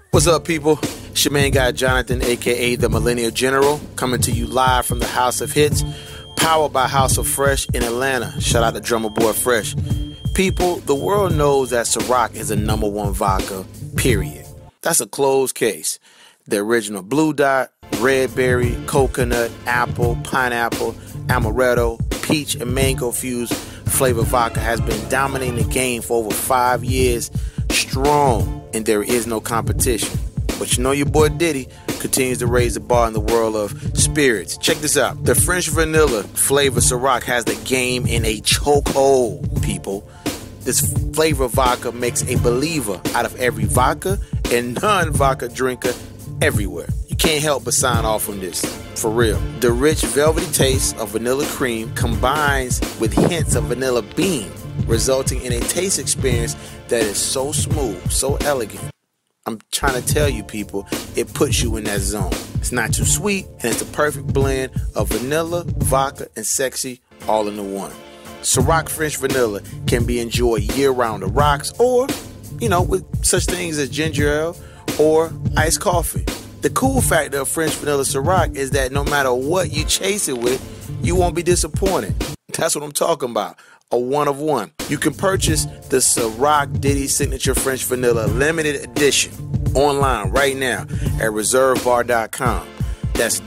What's up, people? It's your main guy, Jonathan, a.k.a. the Millennial General, coming to you live from the House of Hits, powered by House of Fresh in Atlanta. Shout out to Drummer Boy Fresh. People, the world knows that Ciroc is a #1 vodka, period. That's a closed case. The original Blue Dot, Red Berry, Coconut, Apple, Pineapple, Amaretto, Peach, and Mango fused flavor vodka has been dominating the game for over 5 years strong, and there is no competition. But you know your boy Diddy continues to raise the bar in the world of spirits. Check this out. The French vanilla flavor Ciroc has the game in a chokehold, people. This flavor vodka makes a believer out of every vodka and non-vodka drinker everywhere. You can't help but sign off on this, for real. The rich velvety taste of vanilla cream combines with hints of vanilla bean, resulting in a taste experience that is so smooth, so elegant. I'm trying to tell you, people, it puts you in that zone. It's not too sweet, and it's the perfect blend of vanilla, vodka, and sexy all in the one. Ciroc French Vanilla can be enjoyed year-round at rocks or, with such things as ginger ale or iced coffee. The cool factor of French Vanilla Ciroc is that no matter what you chase it with, you won't be disappointed. That's what I'm talking about. A one of one. You can purchase the Ciroc Diddy Signature French Vanilla Limited Edition online right now at reservebar.com. That's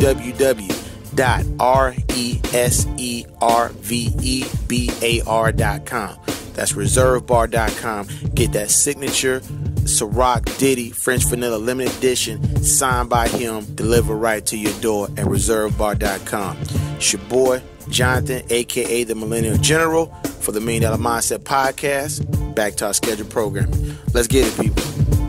www.reservebar.com. That's reservebar.com. Get that signature Ciroc Diddy French Vanilla Limited Edition signed by him, delivered right to your door at reservebar.com. It's your boy Jonathan, a.k.a. the Millennial General, for the $1 Million Mindset Podcast. Back to our scheduled programming. Let's get it, people.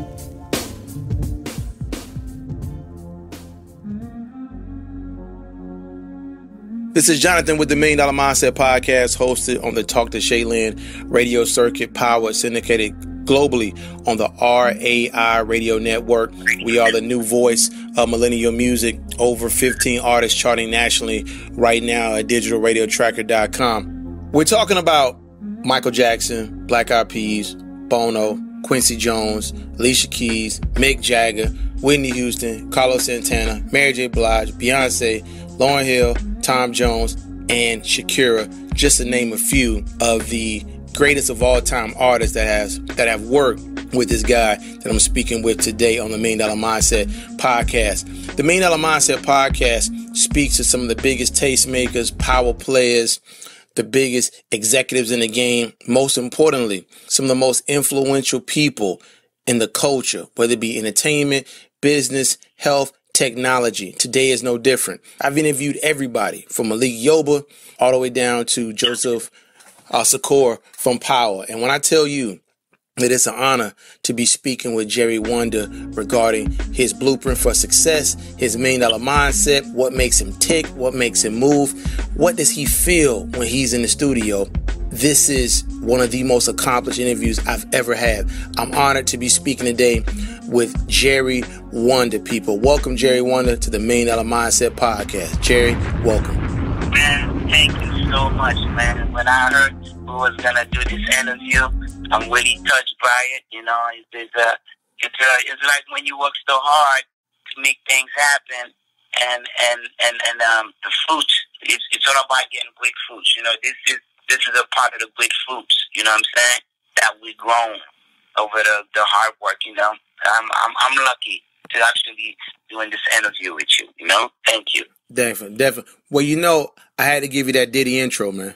This is Jonathan with the $1 Million Mindset Podcast, hosted on the Talk to Shaylin radio circuit, powered, syndicated globally on the RAI radio network. We are the new voice of millennial music. Over 15 artists charting nationally right now at digitalradiotracker.com. We're talking about Michael Jackson, Black Eyed Peas, Bono, Quincy Jones, Alicia Keys, Mick Jagger, Whitney Houston, Carlos Santana, Mary J. Blige, Beyonce, Lauryn Hill, Tom Jones, and Shakira, just to name a few of the greatest of all time artists that have worked with this guy that I'm speaking with today on the $1 Million Mindset Podcast. The $1 Million Mindset Podcast speaks to some of the biggest tastemakers, power players, the biggest executives in the game. Most importantly, some of the most influential people in the culture, whether it be entertainment, business, health, technology. Today is no different. I've interviewed everybody from Malik Yoba all the way down to Joseph Sikora from Power. And when I tell you that it's an honor to be speaking with Jerry Wonda regarding his blueprint for success, his $1 Million mindset, what makes him tick, what makes him move, what does he feel when he's in the studio, this is one of the most accomplished interviews I've ever had. I'm honored to be speaking today with Jerry Wonda, people. Welcome, Jerry Wonda, to the $1 Million Mindset Podcast. Jerry, welcome. Man, thank you so much, man. When I heard we was gonna do this interview, I'm really touched by it. It's like when you work so hard to make things happen, and the fruits. It's all about getting great fruits. This is a part of the great fruits. You know what I'm saying? That we've grown over the hard work. I'm lucky to actually be doing this interview with you. Thank you. Definitely. Well, I had to give you that Diddy intro, man.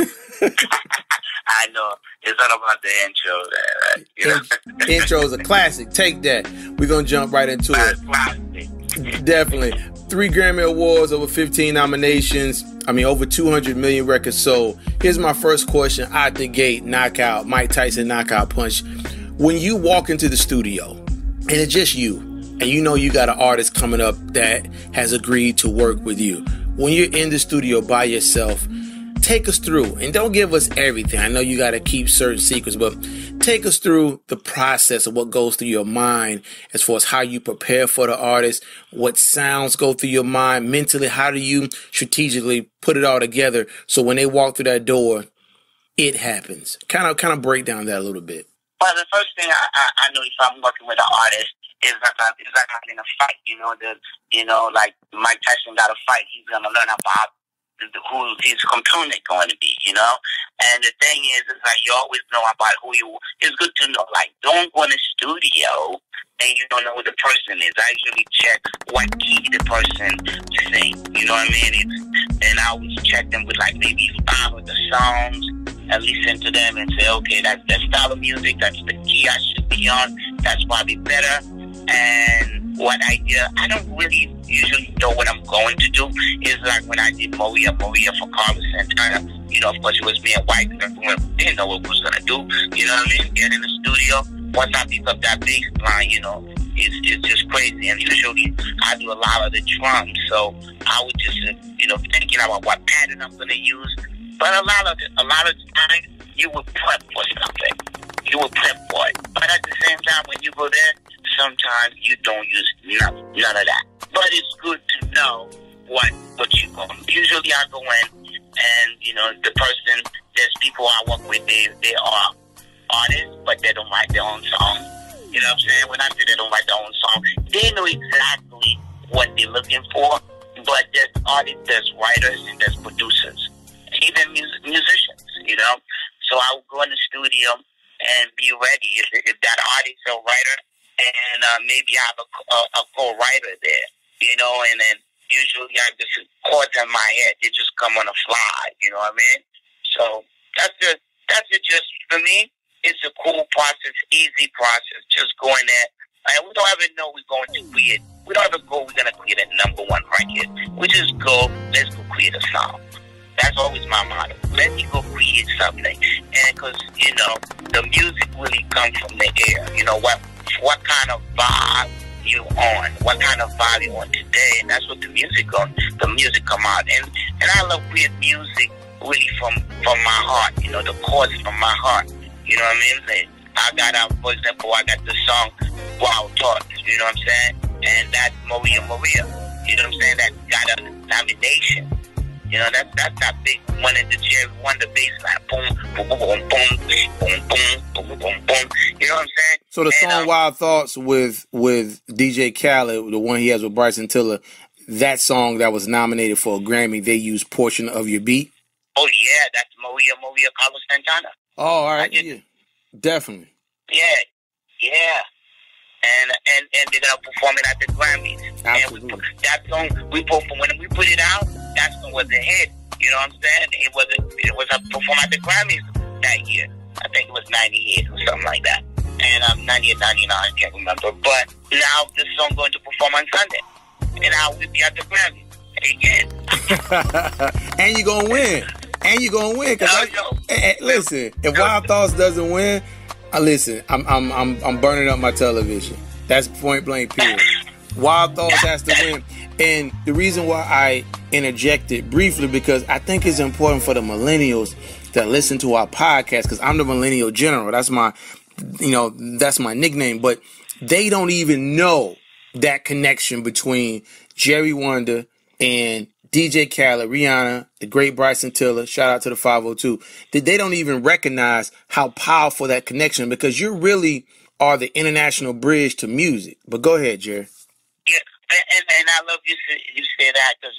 I know. It's all about the intro, right? Intro is a classic. Take that. We're going to jump right into it. Definitely. 3 Grammy Awards, over 15 nominations. Over 200 million records sold. Here's my first question out the gate. Knockout. Mike Tyson knockout punch. When you walk into the studio, and it's just you, and you got an artist coming up that has agreed to work with you. When you're in the studio by yourself, take us through, and don't give us everything. I know you got to keep certain secrets, but take us through the process of what goes through your mind as far as how you prepare for the artist, what sounds go through your mind mentally. How do you strategically put it all together so when they walk through that door, it happens? Kind of break down that a little bit. Well, the first thing I know, if I'm working with an artist, It's like having a fight, like Mike Tyson got a fight. He's going to learn about who his opponent going to be, And the thing is like you always know about who you. It's good to know. Like, don't go in the studio and you don't know who the person is. I usually check what key the person sing. You know what I mean? And I always check them with like maybe 5 of the songs and listen to them and say, okay, that's the style of music. That's the key I should be on. That's probably better. And what idea, I don't really usually know what I'm going to do. It's like when I did Maria for Carlos Santana, of course it was me and White. Didn't know what we was going to do. You know what I mean? Get in the studio. Once I pick up that bass line, it's just crazy. And usually I do a lot of the drums. So I would just, thinking about what pattern I'm going to use. But a lot of times you would prep for something. You would prep for it. But at the same time, when you go there, sometimes you don't use none of that. But it's good to know what you're going to do. Usually I go in and, the person, there's people I work with, they are artists, but they don't write their own song. You know what I'm saying? When I say they don't write their own song, they know exactly what they're looking for. But there's artists, there's writers, and there's producers, even musicians, So I would go in the studio and be ready if that artist or writer, and maybe I have a co-writer there, and then usually I just chords in my head, they just come on the fly, you know what I mean? So that's it. Just for me, it's a cool process, easy process. Just go in there, and we don't ever know we're going to create. We don't ever go, we're going to create a #1 record. We just go, let's go create a song. That's always my motto. Let me go create something. And because, the music really comes from the air. What kind of vibe you on? What kind of vibe you on today? And that's what the music come out. And I love creating music really from my heart. The chords from my heart. You know what I mean? I got, for example, I got the song Wild Thoughts. You know what I'm saying? And that's Maria. You know what I'm saying? That got a nomination. That's that big one in the Jerry Wonda bass line. Boom, boom, boom, boom, boom, boom, boom, boom, boom, boom. You know what I'm saying? So the song Wild Thoughts with DJ Khaled, the one he has with Bryson Tiller, that song that was nominated for a Grammy, they used portion of your beat? Oh, yeah, that's Maria, Carlos Santana. Oh, all right, yeah. Definitely. Yeah. And they're gonna perform it at the Grammys. Absolutely. And that song when we put it out, that song was a hit. You know what I'm saying? It was a perform at the Grammys that year. I think it was 98 or something like that. And 98, 99, I can't remember. But now this song going to perform on Sunday, and I will be at the Grammys again. And you're gonna win. Cause listen, if Wild Thoughts doesn't win, listen, I'm burning up my television. That's point blank period. Wild Thoughts has to win. And the reason why I interjected briefly, because I think it's important for the millennials that listen to our podcast, because I'm the millennial general. That's my nickname. But they don't even know that connection between Jerry Wonda and DJ Khaled, Rihanna, the great Bryson Tiller, shout out to the 502. They don't even recognize how powerful that connection, because you really are the international bridge to music. But go ahead, Jerry. Yeah, and I love you say that, because,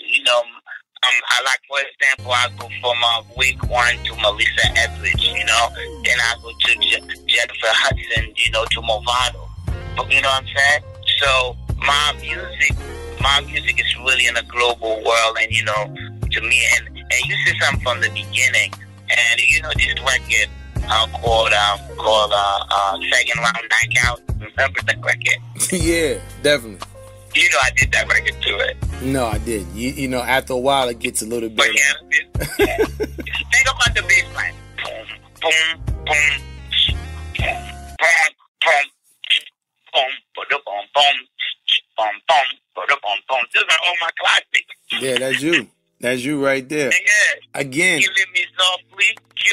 I like, for example, I go from week 1 to Melissa Etheridge, then I go to Jennifer Hudson, to Movado. But you know what I'm saying? So my music is really in a global world, and to me, and you see something from the beginning, and this record called Second Round Knockout. Remember that record? Yeah, definitely. I did that record to it. No, I didn't. After a while, it gets a little bit. But yeah. Think about the bass line. Boom, boom, boom, boom, boom, boom, boom, boom, boom, boom, boom. These are all my classics. Yeah, that's you. That's you right there. Yeah. Again. Killing me softly.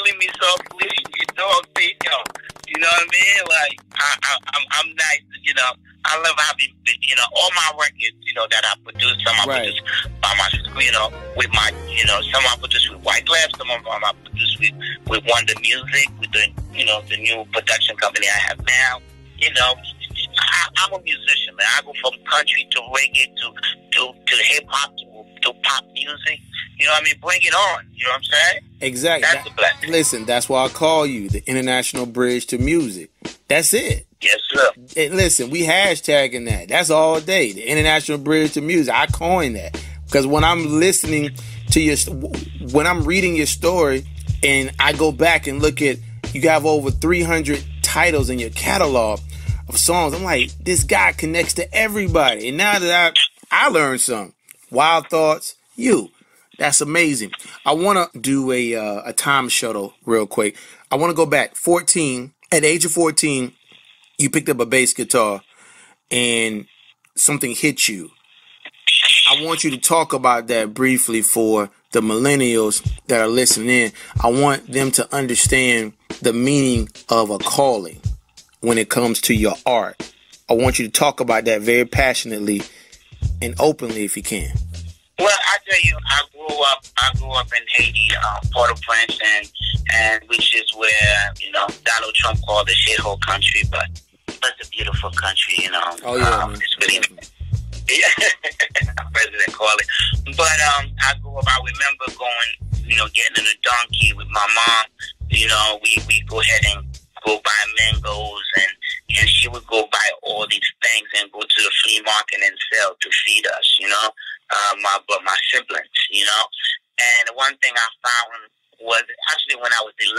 You dog beat, You know what I mean? Like, I'm nice. I love having, all my records, that I produce. Some I produce by myself, with my, some I produce with White Labs. Some of them I produce with Wonda Music, with the, the new production company I have now. I'm a musician, man. I go from country to reggae to hip hop to pop music. You know what I mean? Bring it on. You know what I'm saying? Exactly. That's the blessing. Listen, that's why I call you the international bridge to music. That's it. Yes, sir. And listen, we hashtagging that. That's all day. The international bridge to music. I coined that because when I'm listening to when I'm reading your story, and I go back and look at, you have over 300 titles in your catalog of songs. I'm like, this guy connects to everybody. And now that I learned something. Wild Thoughts, you. That's amazing. I want to do a time shuttle real quick. I want to go back. 14. At the age of 14, you picked up a bass guitar and something hit you. I want you to talk about that briefly for the millennials that are listening in. I want them to understand the meaning of a calling when it comes to your art. I want you to talk about that very passionately and openly if you can. Well, I tell you, I grew up in Haiti, Port-au-Prince, and which is where, you know, Donald Trump called the shithole country, but it's a beautiful country, you know. Oh yeah, it's really, President called it. But I grew up. I remember going, you know, getting in a donkey with my mom. You know, we go ahead and go buy mangoes, and she would go buy all these things and go to the flea market and sell to feed us. You know. My siblings, you know. And one thing I found was actually when I was 11,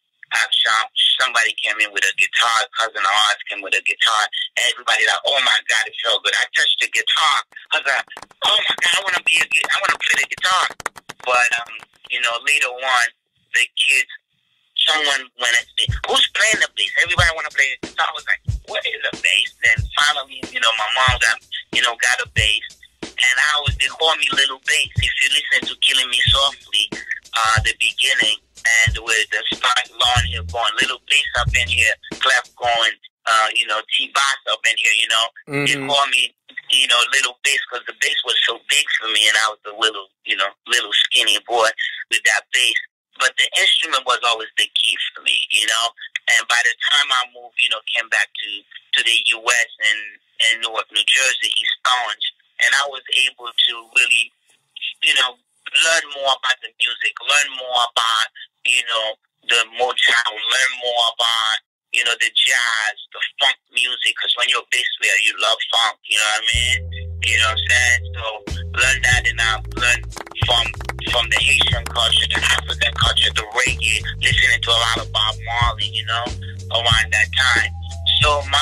somebody came in with a guitar. Cousin of ours came with a guitar, and everybody like, "Oh my God, it felt good." I touched the guitar. I was like, "Oh my God, I want to play the guitar." But you know, later on, the kids, someone went and said, "Who's playing the bass?" Everybody want to play the guitar. I was like, "What is a bass?" Then finally, you know, my mom got a bass. And they call me Little Bass. If you listen to Killing Me Softly, the beginning, and with the start lawn here going, Little Bass up in here, Clef going, you know, T-Boss up in here, you know. Mm-hmm. They call me, you know, Little Bass because the bass was so big for me, and I was a little skinny boy with that bass. But the instrument was always the key for me, you know. And by the time I moved, you know, came back to the U.S. and Newark, New Jersey, East Orange, and I was able to really, you know, learn more about the music, learn more about, you know, the Motown, learn more about, you know, the jazz, the funk music, because when you're a bass player, you love funk, you know what I mean? You know what I'm saying? So learn that, and I learned from the Haitian culture, the African culture, the reggae, listening to a lot of Bob Marley, you know, around that time. So my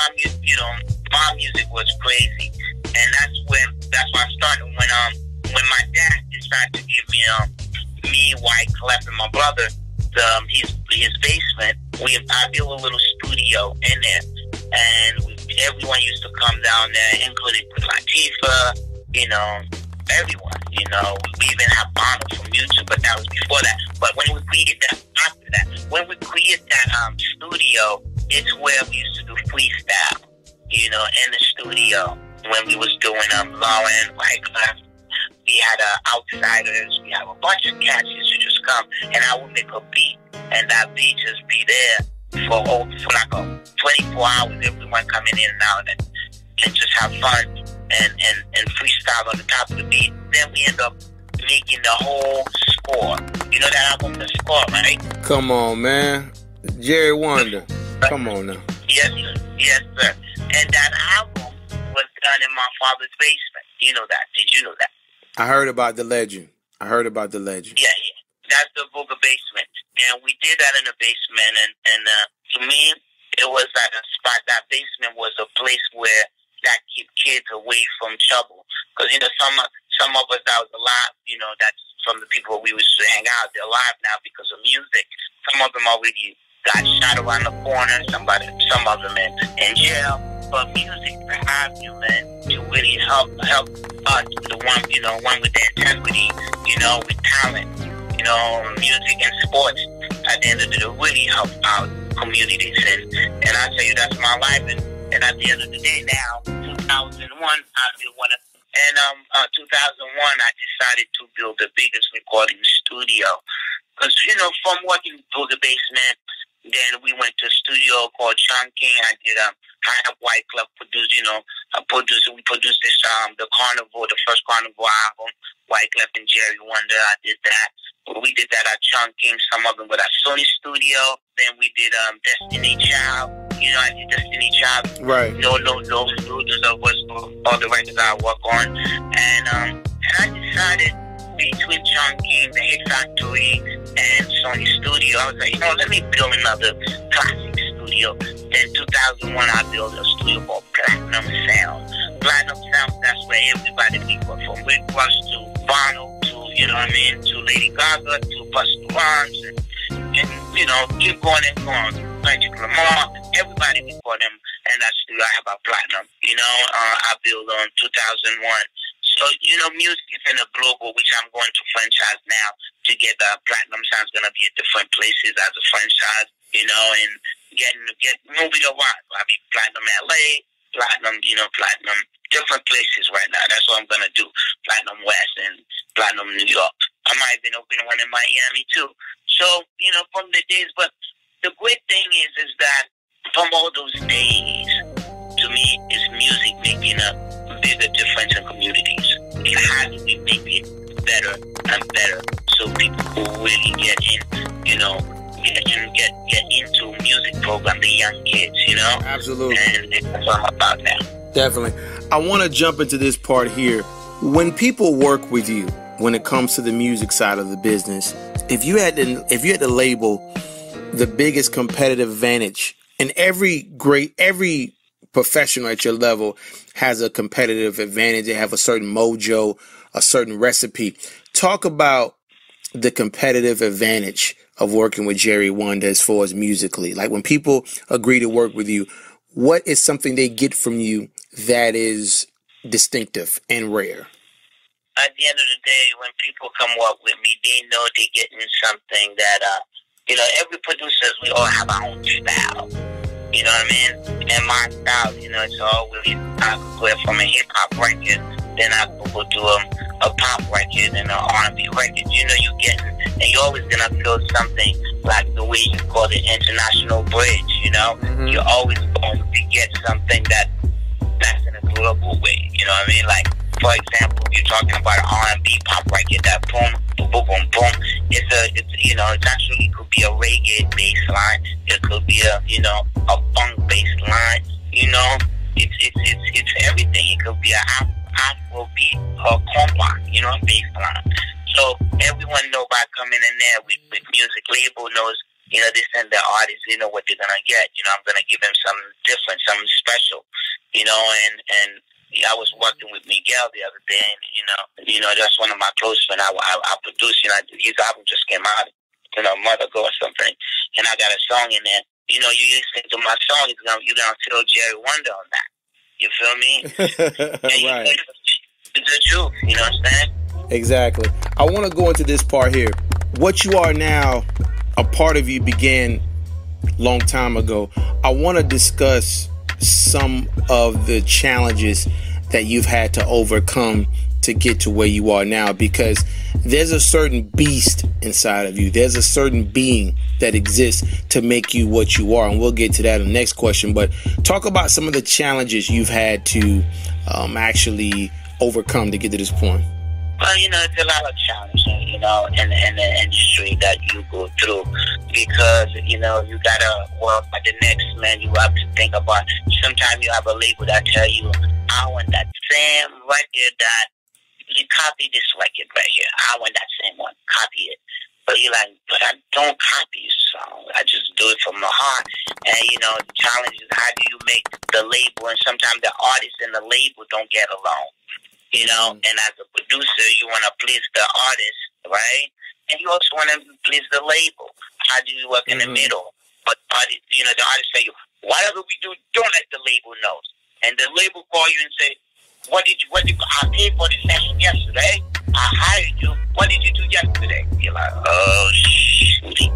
music was crazy. And that's why I started when my dad decided to give me, White, Clef, and my brother his basement. I built a little studio in there, and everyone used to come down there, including Latifah, you know, everyone. You know, we even have Bono from YouTube, but that was before that. But when we created that studio, it's where we used to do freestyle, you know, in the studio. When we was doing Lauren, Wyclef, we had Outsiders, we have a bunch of cats used to just come, and I would make a beat, and that beat just be there for like 24 hours, everyone coming in and out, and just have fun and freestyle on the top of the beat. Then we end up making the whole score. You know that album, The Score, right? Come on, man. Jerry Wonda. Come on now. Yes, sir. And that album was done in my father's basement. You know that. Did you know that? I heard about the legend. Yeah. That's the Booger basement. And we did that in the basement. And to me, it was like a spot. That basement was a place where that keep kids away from trouble. Because, you know, some of us that was alive, you know, that's from the people we used to hang out. They're alive now because of music. Some of them already got shot around the corner. Some of them in jail. But music to have you, man, to really help us, the one with the integrity, you know, with talent, you know, music and sports. At the end of the day, really help out communities, and I tell you, that's my life. And at the end of the day, now 2001, I still want to. And 2001, I decided to build the biggest recording studio, because you know, from working through the basement. Then we went to a studio called John King. I did I have White Club produce, you know, we produced this, the Carnival, the first Carnival album, White Club and Jerry Wonda. I did that. We did that at Chunking, some of them with our Sony studio. Then we did Destiny Child. You know, I did Destiny Child. Right. Those was all the records I work on. And I decided between Chunking, the Hit Factory, and Sony Studio, I was like, you know, let me build another classic studio. Then 2001, I built a studio called Platinum Sound. Platinum Sound, that's where everybody we go from Rick Ross to Bono to, you know what I mean, to Lady Gaga to Busta Rhymes and you know, keep going and going. Kendrick Lamar, everybody before them, and that studio I have a Platinum. You know, I built on 2001. So, you know, music is in a global, which I'm going to franchise now to get Platinum Sound's going to be at different places as a franchise, you know, and get moving around. I'll be Platinum LA, Platinum, you know, Platinum, different places right now. That's what I'm going to do. Platinum West and Platinum New York. I might even open one in Miami too. So, you know, from the days, but the great thing is that from all those days, to me, is music making a bigger difference in communities. And how do we make it better and better so people who really get in, you know, get into music program, the young kids, you know? Absolutely. And that's what I'm about now. Definitely. I want to jump into this part here. When people work with you, when it comes to the music side of the business, if you had to label the biggest competitive advantage, and every professional at your level has a competitive advantage. They have a certain mojo, a certain recipe. Talk about the competitive advantage of working with Jerry Wonda as far as musically. Like when people agree to work with you, what is something they get from you that is distinctive and rare? At the end of the day, when people come work with me, they know they're getting something that, you know, every producer, we all have our own style. You know what I mean? And my style, you know, it's always, I could go from a hip-hop record, then I could go to a pop record and an R&B record. You know, you get, and you're always going to feel something like the way you call it international bridge, you know? Mm-hmm. You're always going to get something that's in a global way, you know what I mean? Like, for example, you're talking about an R&B pop record, that boom, boom, boom, boom. It's you know, it actually could be a reggae bass line. It could be a, you know, a funk bass line. You know, it's everything. It could be an Afrobeat or compa, you know, bass line. So everyone know by coming in there with music label knows, you know, this and the artist, you know what they're gonna get. You know, I'm gonna give them something different, something special. You know, and I was working with Miguel the other day, and you know, that's one of my close friends. I produced, you know, his album just came out, you know, a month ago or something, and I got a song in there. You know, you listen to my song, you're gonna feel Jerry Wonda on that. You feel me? Right. It's the truth. You know what I'm saying? Exactly. I want to go into this part here. What you are now, a part of you began long time ago. I want to discuss some of the challenges that you've had to overcome to get to where you are now, because there's a certain beast inside of you. There's a certain being that exists to make you what you are, and we'll get to that in the next question. But talk about some of the challenges you've had to actually overcome to get to this point. Well, you know, it's a lot of challenges, you know, in the industry that you go through, because, you know, you gotta work by the next man. You have to think about, sometimes you have a label that tell you, I want that same record that, you copy this record right here. I want that same one, copy it. But you're like, but I don't copy your song. I just do it from my heart. And, you know, the challenge is, how do you make the label, and sometimes the artist and the label don't get along. You know, and as a producer, you want to please the artist, right? And you also want to please the label. How do you work in the middle? But artist, you know, the artist say, whatever we do, don't let the label know. And the label call you and say, what did you, I paid for the session yesterday. I hired you. What did you do yesterday? You're like, oh, shoot.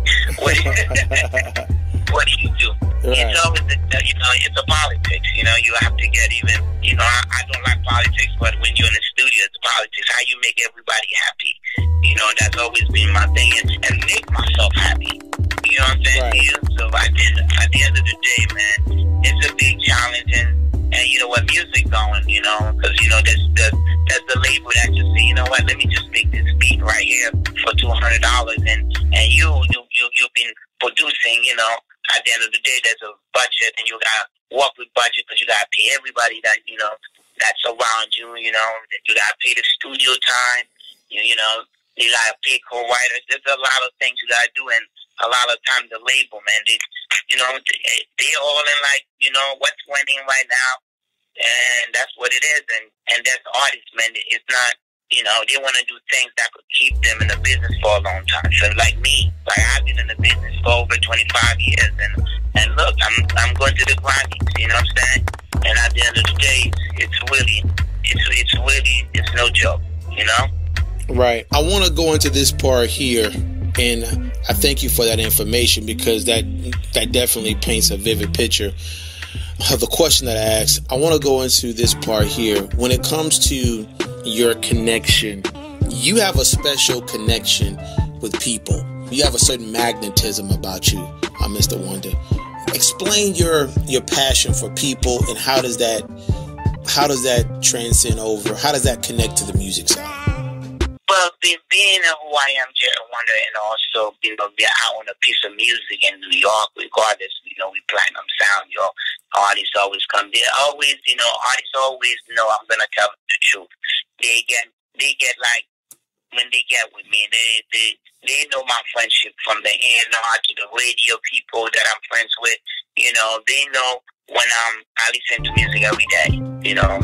What do you do? Right. It's always, you know, it's a politics. You know, you have to get even, you know, I don't like politics, but when you're in the studio, it's politics. How you make everybody happy. You know, that's always been my thing, and make myself happy. You know what I'm saying? Right. So at the end of the day, man, it's a big challenge. producing, you know, at the end of the day, there's a budget, and you gotta work with budget because you gotta pay everybody that, you know, that's around you. You know, you gotta pay the studio time. You know, you gotta pay co-writers. There's a lot of things you gotta do, and a lot of times the label, man, they're all in like, you know, what's winning right now, and that's what it is. And there's artists, man. It's not. You know, they want to do things that could keep them in the business for a long time. So, like me, like I've been in the business for over 25 years, and look, I'm going to the Grammys. You know what I'm saying? And at the end of the day, it's no joke. You know? Right. I want to go into this part here, and I thank you for that information, because that definitely paints a vivid picture of the question that I asked. I want to go into this part here. When it comes to your connection, you have a special connection with people. You have a certain magnetism about you, Mr. Wonda. Explain your passion for people, and how does that transcend over? How does that connect to the music side? Well, being who I am, Jerry Wonda, and also, you know, being out on a piece of music in New York, regardless, you know, we platinum sound, yo, artists always come there. Always, you know, artists always know I'm gonna tell them the truth. They get like, when they get with me, they know my friendship, from the A&R to the radio people that I'm friends with. You know, they know when I listen to music every day. You know,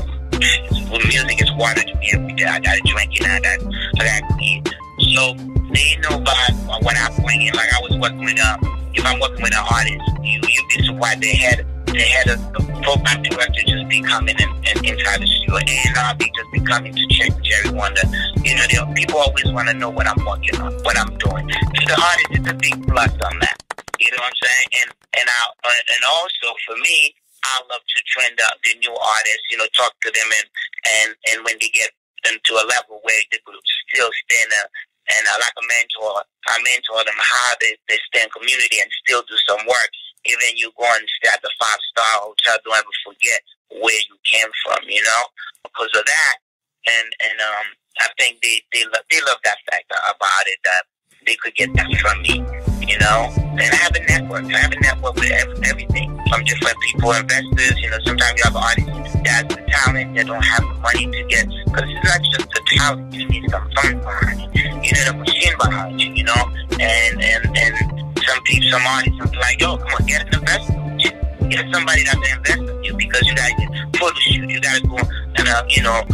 music is water to me every day. I gotta drink it. I gotta eat. So they know about what I bring in. Like I was working with if I'm working with an artist, you'd be surprised they had a program director just be coming in inside the studio, and I'll be just be coming to check Jerry Wonda. You know, people always want to know what I'm working on, what I'm doing. To the artist, it's a big plus on that. You know what I'm saying? And also for me, I love to trend up the new artists. You know, talk to them, and when they get them to a level where they could still stand up. And like a mentor, I mentor them how they stay in community and still do some work. Even you go and stay at the 5-star hotel, don't ever forget where you came from, you know, because of that. And I think they love that fact about it, that they could get that from me, you know. And I have a network. I have a network with everything from different people, investors. You know, sometimes you have artists that has the talent, that don't have the money to get, because it's not just the talent. You need some funds behind it. You need a machine behind you, you know. And some artists are like, yo, come on, get an investor. Get somebody that's an investor in you, because you gotta get photo shoot. You gotta go on a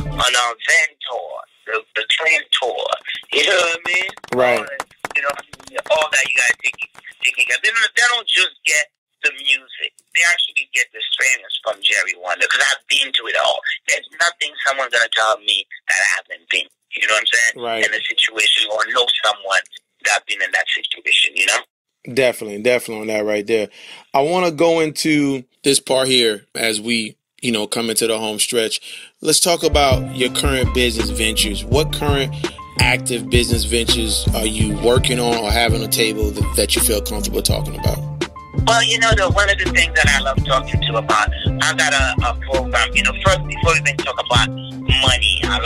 van tour, the train tour. You know what I mean? Right. You know, all that you gotta take care of. They don't just get the music. They actually get the streamers from Jerry Wonda, because I've been to it all. There's nothing someone's gonna tell me that I haven't been. You know what I'm saying? Right. In a situation, or know someone that's been in that situation, you know? Definitely on that right there. I want to go into this part here as we, you know, come into the home stretch. Let's talk about your current business ventures. What current active business ventures are you working on or have on the table that you feel comfortable talking about? Well, you know, one of the things that I love talking to about, I got a program. You know, first, before we even talk about money, I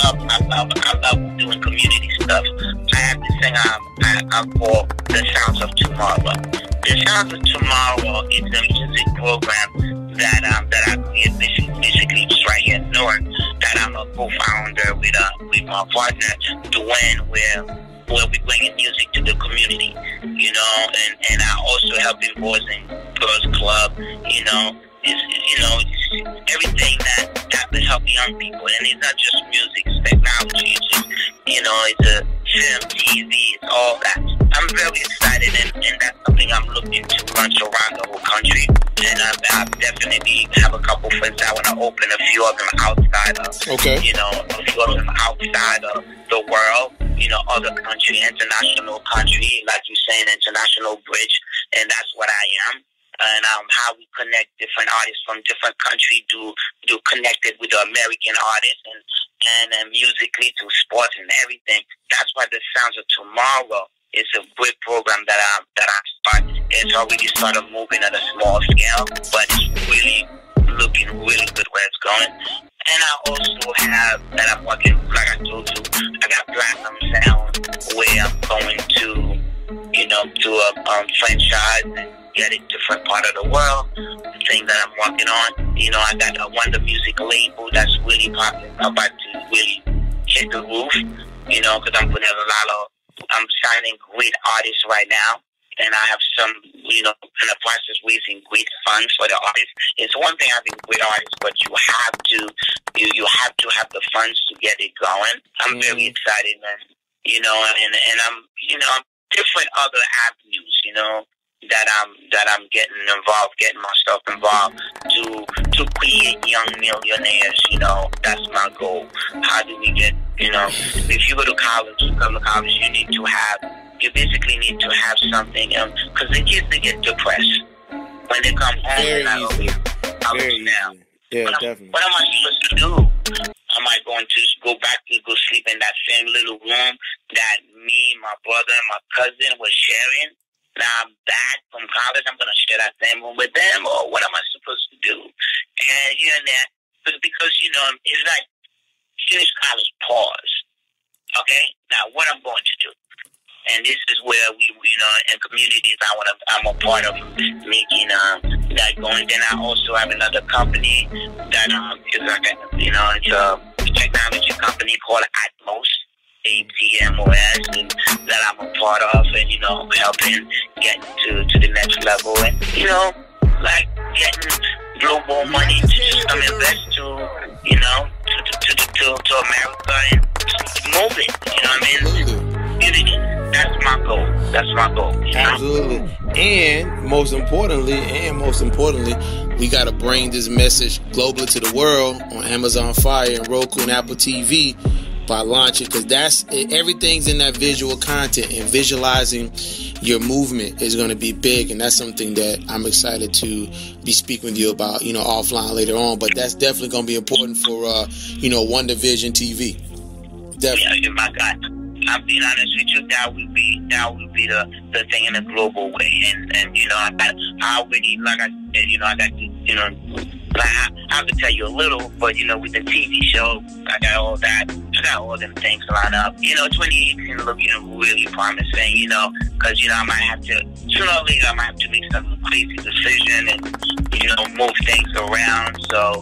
love doing community stuff. I have this thing I call the Sounds of Tomorrow. The Sounds of Tomorrow is a music program that I create basically just right here in Newark, that I'm a co-founder with my partner Dwayne, where we bringing music to the community, you know, and I also helping Boys and Girls Club, you know, it's everything that will help young people. And it's not just music, it's technology, it's just, you know, it's a film, TV, it's all that. I'm very excited, and that's something I'm looking to launch around the whole country. And I definitely have a couple friends that want to open, a few of them outside of, you know, a few of them outside of the world, you know, other country, international country, like you're saying, international bridge, and that's what I am. And how we connect different artists from different countries, do connected with the American artists, and musically to sports and everything. That's why the Sounds of Tomorrow is a great program that I started. It's already started moving at a small scale, but it's really looking really good where it's going. And I also have that I'm working, like I told you, I got Platinum Sound, where I'm going to, you do a franchise and get it different part of the world. The thing that I'm working on, I got a Wonda music label that's really popular, about to really hit the roof, because I'm signing great artists right now. And I have some, in the process raising great funds for the artists. It's one thing having great artists, but you have to have the funds to get it going. I'm very excited, man. And I'm different other avenues, that I'm getting myself involved to create young millionaires. That's my goal. How do we get, if you go to college, you basically need to have something, because the kids, they get depressed when they come home. Very easy. Now. Yeah, definitely. What am I supposed to do? Am I going to go back to go sleep in that same little room that me, my brother, and my cousin was sharing? Now I'm back from college. I'm going to share that same room with them, or what am I supposed to do? And because it's like finish college, pause. Okay, now what I'm going to do? And this is where we in communities I'm a part of making that going. Then I also have another company that is like it's a technology company called Atmos, ATMOS, and that I'm a part of, and helping get to the next level, and like getting global money to just come invest to America and move it. You know what I mean? That's my goal. Absolutely. And most importantly, we got to bring this message globally to the world on Amazon Fire and Roku and Apple TV by launching, because that's everything's in that visual content, and visualizing your movement is going to be big, and that's something that I'm excited to be speaking with you about, offline later on. But that's definitely going to be important for Wonder Vision TV. Definitely. Yeah, my God. I'm being honest with you, that would be the thing in a global way, and I already, like I said, I got to, I have to tell you a little, but with the TV show, I got all them things lined up. 2018 looking really promising, because I might have to, sooner or later I might have to make some crazy decision and move things around. So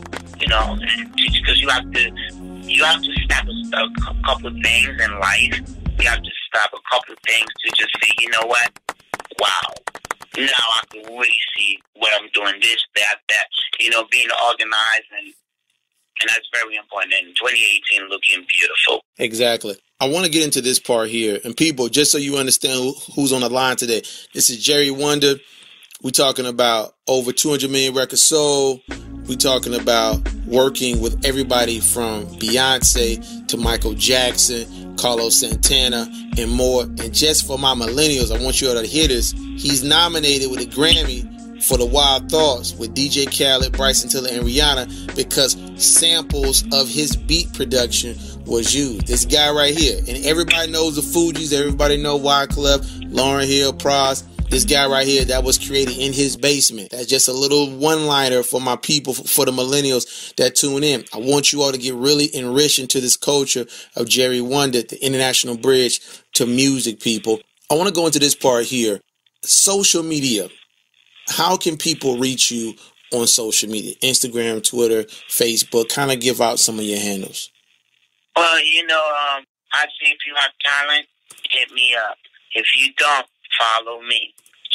because you have to stop a couple of things in life. You have to stop a couple of things to just say, you know what? Wow. Now I can really see what I'm doing, this, that, being organized, and that's very important. And 2018 looking beautiful. Exactly. I want to get into this part here. And people, just so you understand who's on the line today, this is Jerry Wonda. We're talking about over 200 million records sold. We're talking about working with everybody from Beyonce to Michael Jackson, Carlos Santana, and more. And just for my millennials, I want you all to hear this. He's nominated with a Grammy for the Wild Thoughts with DJ Khaled, Bryson Tiller, and Rihanna, because samples of his beat production was used. This guy right here. And everybody knows the Fugees. Everybody know Wyclef, Lauryn Hill, Pras. This guy right here, that was created in his basement. That's just a little one-liner for my people, for the millennials that tune in. I want you all to get really enriched into this culture of Jerry Wonda, the international bridge to music, people. I want to go into this part here. Social media. How can people reach you on social media? Instagram, Twitter, Facebook. Kind of give out some of your handles. Well, I see if you have talent, hit me up. If you don't, follow me.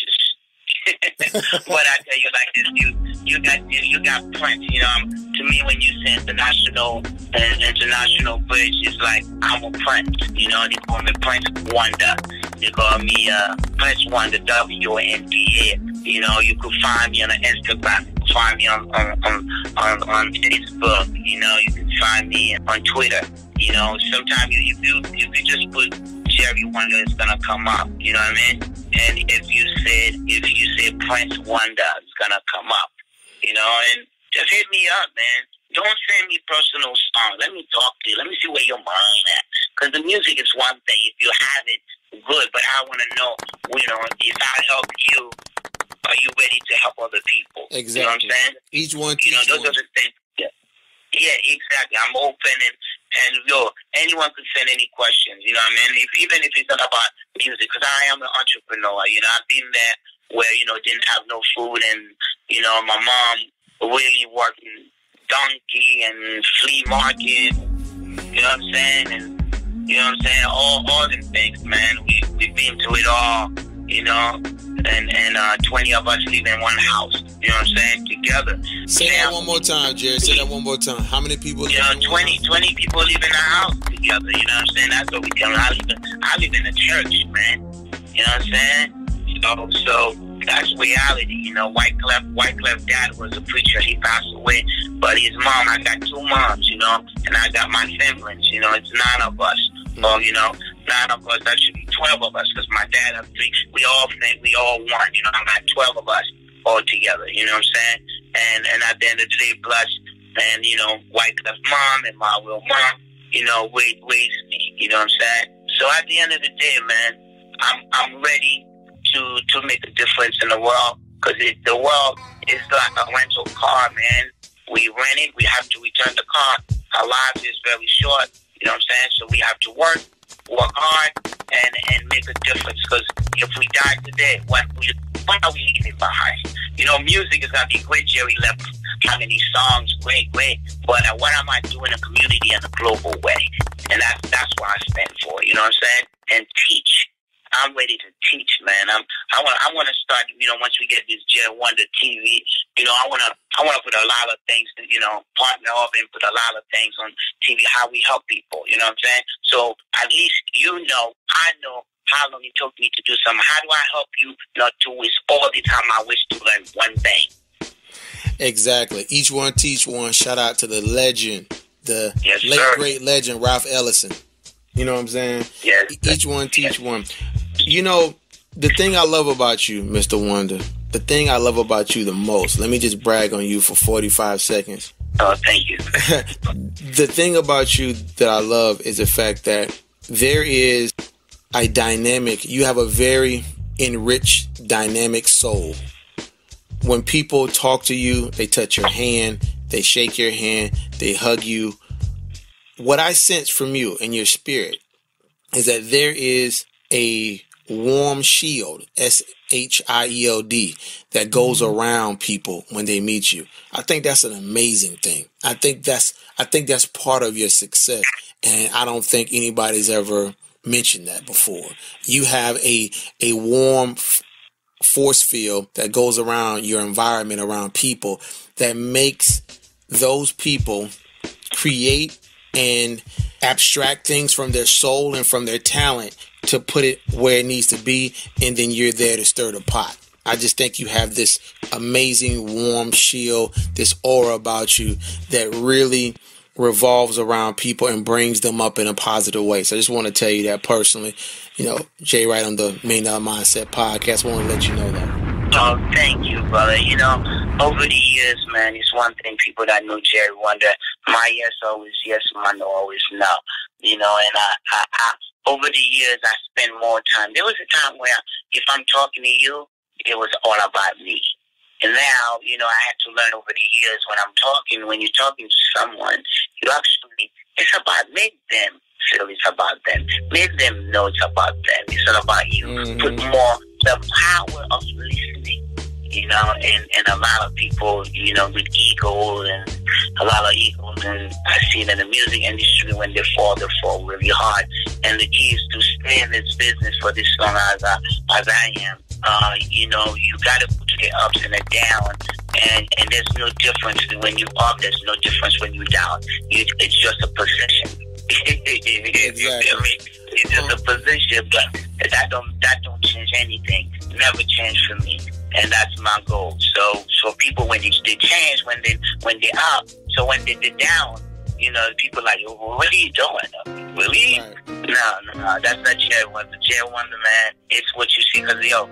Just what I tell you like this, you got Prince. To me, when you say international bridge, it's like I'm a Prince. They call me Prince Wonda. They call me Prince Wonda, WNDA. You could find me on Instagram. You can find me on Facebook. You can find me on Twitter. Sometimes if you just put Jerry Wonda, it's gonna come up. You know what I mean? And if you said Prince Wonda, it's gonna come up. And just hit me up, man. Don't send me personal songs. Let me talk to you. Let me see where your mind at. Because the music is one thing. If you have it, good. But I want to know, if I help you, are you ready to help other people? Exactly. You know what I'm saying? Each one. Those are the things. Yeah, exactly. I'm open, And anyone could send any questions, you know what I mean? Even if it's not about music, because I am an entrepreneur, you know, I've been there where, you know, didn't have no food, and, you know, my mom really working donkey and flea market, you know what I'm saying? And, you know what I'm saying? All them things, man. We've been through it all, you know, and 20 of us live in one house, you know what I'm saying, together. Say that one more time, Jerry. Say that one more time. How many people live in 20 people live in a house together, you know what I'm saying? That's what we do. I live in a church, man. You know what I'm saying? So that's reality, you know. Wyclef dad was a preacher. He passed away. But his mom, I got 2 moms, you know, and I got my siblings, you know. It's 9 of us. Well, you know, 9 of us, that should be 12 of us, because my dad has 3. We all one, you know. I got 12 of us all together, you know what I'm saying? And at the end of the day, Blush and, you know, Wyclef's mom and my real mom, you know, raised me, you know what I'm saying? So at the end of the day, man, I'm ready to make a difference in the world, because the world is like a rental car, man. We rent it, we have to return the car. Our lives is very short, you know what I'm saying? So we have to work hard, and make a difference, because if we die today, what are we leaving behind? You know, music is going to be great. Jerry left how many songs, great, but what am I doing in the community in a global way? And that's what I stand for, you know what I'm saying? And teach. I'm ready to teach, man. I want to start, you know, once we get this Wonda TV, you know, I want to put a lot of things, you know, partner up and put a lot of things on TV, how we help people, you know what I'm saying? So at least, you know, I know how long it took me to do something. How do I help you not to waste all the time I wish to learn one thing? Exactly. Each one teach one. Shout out to the legend, the late great legend, Ralph Ellison. You know what I'm saying? Yes. Each one teach one. You know, the thing I love about you, Mr. Wonda, the thing I love about you the most, let me just brag on you for 45 seconds. Oh, thank you. The thing about you that I love is the fact that there is a dynamic, you have a very enriched, dynamic soul. When people talk to you, they touch your hand, they shake your hand, they hug you. What I sense from you and your spirit is that there is a warm shield, SHIELD, that goes around people when they meet you. I think that's an amazing thing. I think that's part of your success, and I don't think anybody's ever mentioned that before. You have a warm force field that goes around your environment, around people, that makes those people create and abstract things from their soul and from their talent to put it where it needs to be, and then you're there to stir the pot. I just think you have this amazing warm shield, this aura about you that really revolves around people and brings them up in a positive way. So I just want to tell you that personally. You know, Jay Wright on the $1 Million Mindset podcast, I want to let you know that. Oh, thank you, brother. You know, over the years, man, it's one thing people that know Jerry Wonda, my yes always yes, my no always no. You know, and I over the years, I spend more time. There was a time where if I'm talking to you, it was all about me. And now, you know, I had to learn over the years when you're talking to someone, you actually, it's about make them feel it's about them. Make them know it's about them. It's not about you. Mm-hmm. Put more the power of listening, you know, and a lot of people, you know, with ego and a lot of egos, and I see it in the music industry when they fall really hard. And the key is to stay in this business for this long as I am. You know, you got to put your ups and the down, and there's no difference when you up. There's no difference when you down. It's just a position. You feel me? It's just a position, but that don't change anything. Never change for me, and that's my goal. So people when they change when they up. So when they're down, you know, people like, well, what are you doing? Really? Right. No, that's not Jerry Wonda. Jerry Wonda, man, it's what you see. Because, yo,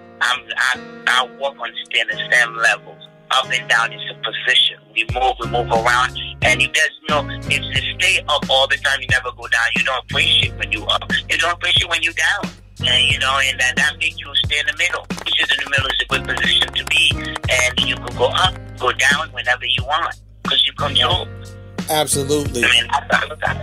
I walk on the same levels. Up and down is a position. We move around. And if you stay up all the time, you never go down. You don't appreciate when you up. You don't appreciate when you down. And, you know, and that makes you stay in the middle. Which is in the middle is a good position to be. And you can go up, go down whenever you want. Because you control. Absolutely. I mean, I thought about it.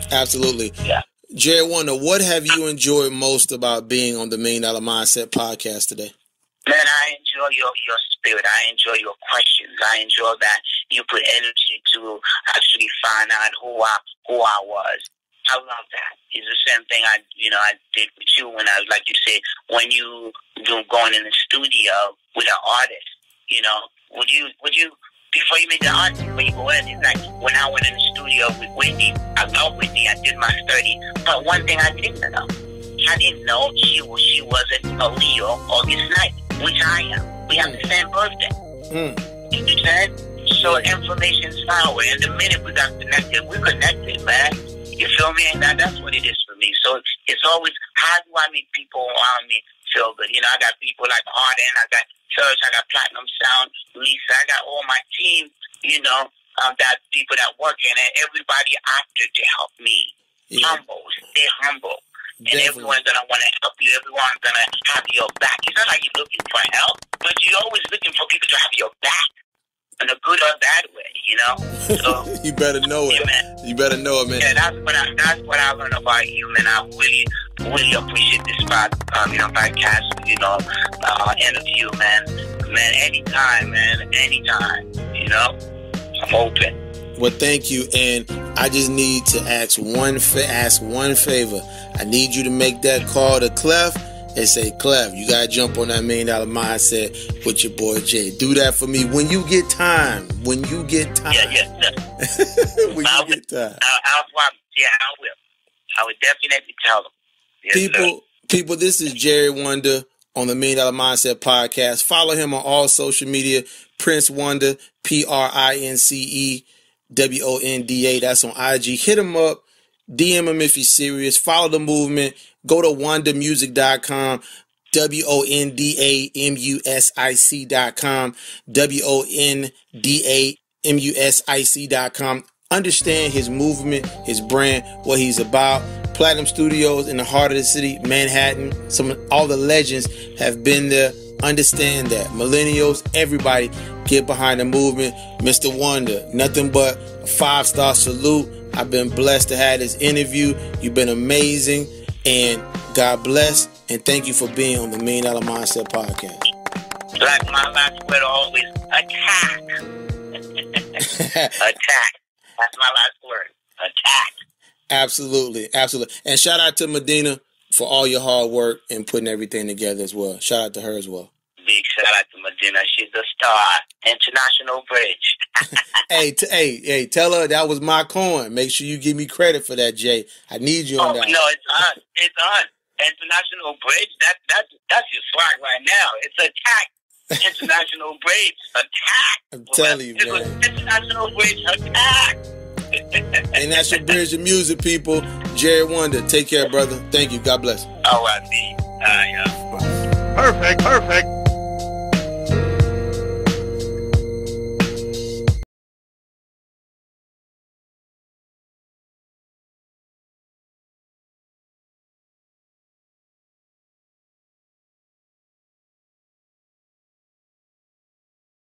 Absolutely. Yeah. Jerry Wonda, what have you enjoyed most about being on the $1 Million Mindset podcast today? Man, I enjoy your spirit. I enjoy your questions. I enjoy that you put energy to actually find out who I was. I love that. It's the same thing I did with you when I, like you said, when you going in the studio with an artist, would you before you make the artist, when you go in, it's like when I went in the studio with Whitney, I love Whitney, I did my study, but one thing I didn't know she wasn't a Leo August 9th, which I am. We have the same birthday. You understand? So information's power, and the minute we got connected, we're connected, man. You feel me? And that's what it is for me. So it's always, how do I make people around me feel good? I got people like Arden, I got Serge, I got Platinum Sound, Lisa, I got all my team, that people that work in it, everybody after to help me. Yeah. Humble, stay humble. And everyone's going to want to help you. Everyone's going to have your back. It's not like you're looking for help, but you're always looking for people to have your back. In a good or bad way, So you better know it. Man. You better know it, man. Yeah, that's what I learned about you, man. I really appreciate this podcast, interview, man. Anytime, man. Anytime, I'm open. Well, thank you, and I just need to ask one favor. I need you to make that call to Clef and say, Clef, you gotta jump on that $1 Million Mindset with your boy Jay. Do that for me when you get time. Yeah. When you get time. I will. I would definitely tell them. Yes, people, this is Jerry Wonda on the $1 Million Mindset podcast. Follow him on all social media. Prince Wonda, PRINCE WONDA. That's on IG. Hit him up. DM him if he's serious. Follow the movement. Go to WondaMusic.com. WONDAMUSIC.com. WONDAMUSIC.com. Understand his movement, his brand, what he's about. Platinum Studios in the heart of the city, Manhattan. All the legends have been there. Understand that. Millennials, everybody, get behind the movement. Mr. Wonda, nothing but a 5-star salute. I've been blessed to have this interview. You've been amazing. And God bless. And thank you for being on the $1 Million Mindset podcast. Like my last word always, attack. Attack. That's my last word. Attack. Absolutely. Absolutely. And shout out to Medina for all your hard work and putting everything together as well. Shout out to her as well. Big shout out to Medina. She's the star. International Bridge. Hey, tell her that was my coin. Make sure you give me credit for that, Jay. I need you on that. No, it's on. International Bridge. That's your swag right now. It's attack. International Bridge. Attack. I'm telling you, man. International Bridge. Attack. And that's your bridge of music, people. Jerry Wonda. Take care, brother. Thank you. God bless. All right, B. Yeah. Perfect.